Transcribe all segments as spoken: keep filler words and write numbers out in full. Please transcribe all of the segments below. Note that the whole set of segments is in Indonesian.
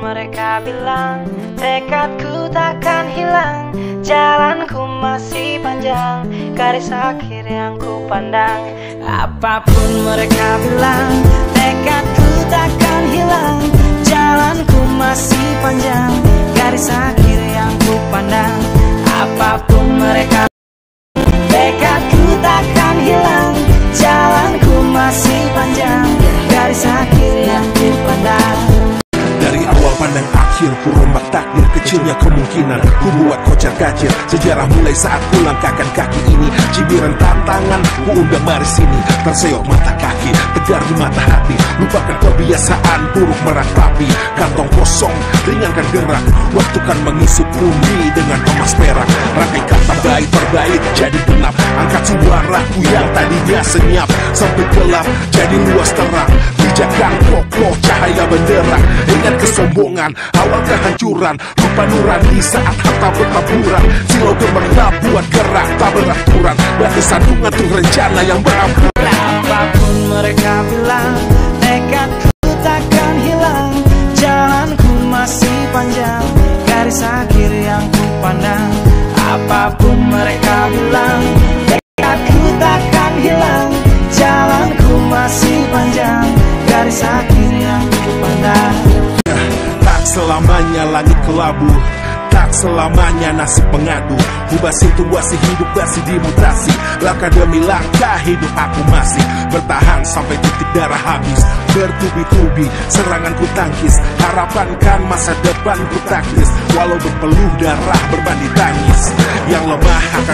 mereka bilang tekadku takkan hilang, jalanku masih panjang, garis akhir yang ku pandang. Apapun mereka bilang, tekadku takkan hilang, jalanku masih panjang, garis akhir yang ku pandang. Apapun mereka, tekadku takkan hilang, jalanku masih panjang, garis akhir yang ku pandang. Dari awal pandang akhir, ku rombak takdir, kecilnya kemungkinan ku buat kocar kacir. Sejarah mulai saat ku langkahkan kaki ini, cibiran tantangan ku undang mari sini. Terseok mata kaki, tegar di mata hati, lupakan kebiasaan buruk meratapi. Kantong kosong, ringankan gerak, waktu kan mengisi bumi dengan emas perak. Rangkai kata baik berbait jadi genap, angkat suaraku yang tadinya senyap sampai gelap jadi luas terang. Bijakan kokoh cahaya benderang, ingat kesombongan awal kehancuran, lupa nurani saat harta bertaburan. Silau gemerlap buat gerak tak beraturan, batu sandungan tuh rencana yang berampuran. Apapun mereka bilang, tekadku takkan hilang, jalanku masih panjang, garis akhir yang ku pandang. Apapun mereka bilang, tekadku takkan hilang, jalanku masih panjang, garis akhir yang ku pandang. Tak selamanya langit kelabu, tak selamanya nasib pengadu. Ubah situasi hidup masih dimutasi, langkah demi langkah hidup aku masih bertahan sampai titik darah habis. Bertubi-tubi serangan ku tangkis, harapan kan masa depan ku taktis. Walau berpeluh darah berbanding tangis, yang lemah akan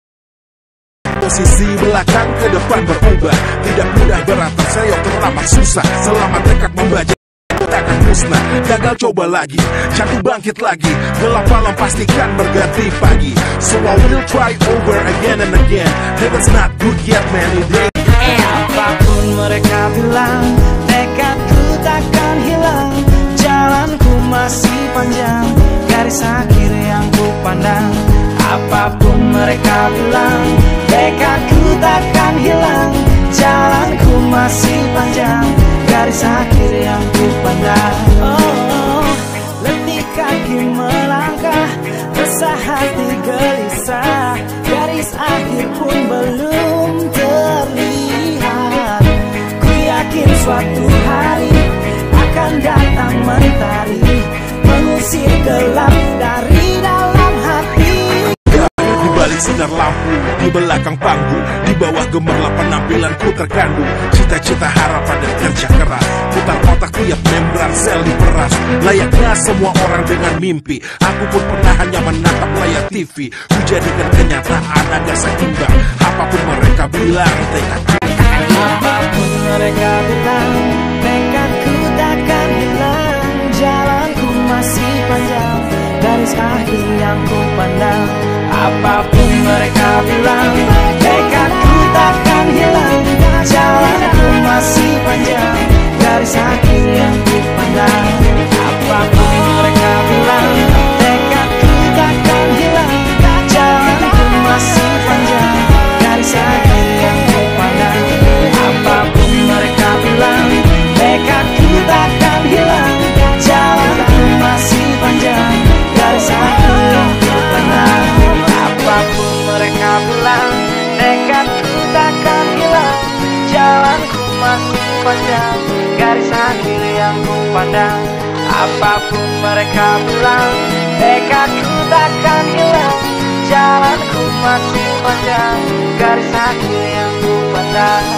posisi belakang ke depan berubah. Tidak mudah berat terseok teramat susah, selama tekad membaca takkan musnah. Gagal coba lagi, jatuh bangkit lagi, gelap malam pastikan berganti pagi. So I will try over again and again, heaven's not good yet man, it ain't. Apapun mereka bilang, tekadku takkan hilang, jalanku masih panjang, garis akhir yang ku pandang. Apapun mereka bilang, tekadku takkan hilang, jalanku masih panjang, garis akhir yang ku pandang. Oh, letih kaki melangkah, resah hati gelisah, garis akhir pun belum terlihat. Ku yakin suatu hari akan datang mentari, mengusir gelap dari dalam hati. Di balik sinar lampu, di belakang panggung, di bawah gemerlap penampilanku terkandung cita-cita, harapan dan kerja keras. Putar otak tiap membran sel diperas, layaknya semua orang dengan mimpi. Aku pun pernah hanya menatap layar T V, ku jadikan kenyataan agak seimbang. Apapun mereka bilang, tekadku, apapun mereka bilang, tekadku takkan hilang, jalanku masih panjang, garis akhir yang ku pandang. Apapun mereka bilang, tekadku takkan hilang, jalanku masih panjang, garis akhir yang ku pandang. Apapun mereka bilang, tekadku takkan hilang, jalanku masih panjang, garis akhir yang ku pandang. Apapun mereka bilang, tekadku takkan hilang, jalanku masih panjang, garis akhir yang ku pandang. Apapun mereka bilang, tekadku takkan hilang, jalanku masih panjang, garis akhir yang ku pandang. Apapun mereka bilang, tekadku takkan hilang, jalanku masih panjang, garis akhir yang ku pandang.